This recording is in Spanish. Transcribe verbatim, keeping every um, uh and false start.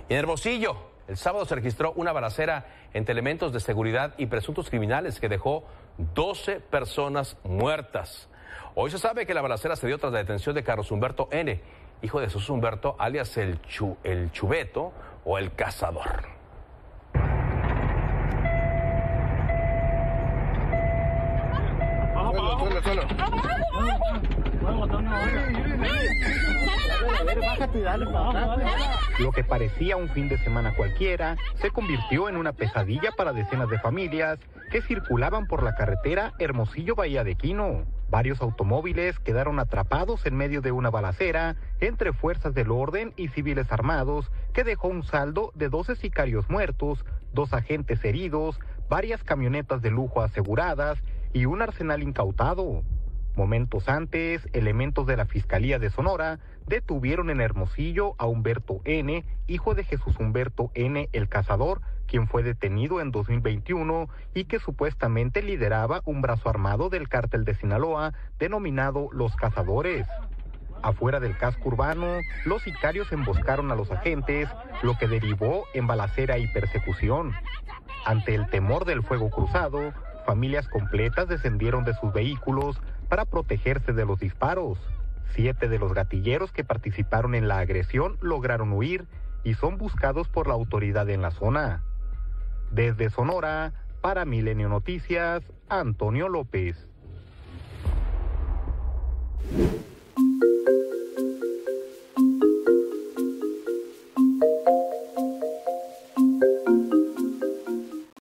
Y en Hermosillo, el sábado se registró una balacera entre elementos de seguridad y presuntos criminales que dejó doce personas muertas. Hoy se sabe que la balacera se dio tras la detención de Carlos Humberto N., hijo de Jesús Humberto, alias el, Chu, el Chubeto o el Cazador. Solo, solo, Lo que parecía un fin de semana cualquiera se convirtió en una pesadilla para decenas de familias que circulaban por la carretera Hermosillo-Bahía de Quino. Varios automóviles quedaron atrapados en medio de una balacera entre fuerzas del orden y civiles armados que dejó un saldo de doce sicarios muertos, dos agentes heridos, varias camionetas de lujo aseguradas y un arsenal incautado. Momentos antes, elementos de la Fiscalía de Sonora detuvieron en Hermosillo a Humberto N., hijo de Jesús Humberto N., el Cazador, quien fue detenido en dos mil veintiuno y que supuestamente lideraba un brazo armado del cártel de Sinaloa denominado Los Cazadores. Afuera del casco urbano, los sicarios emboscaron a los agentes, lo que derivó en balacera y persecución. Ante el temor del fuego cruzado, familias completas descendieron de sus vehículos para protegerse de los disparos. Siete de los gatilleros que participaron en la agresión lograron huir y son buscados por la autoridad en la zona. Desde Sonora, para Milenio Noticias, Antonio López.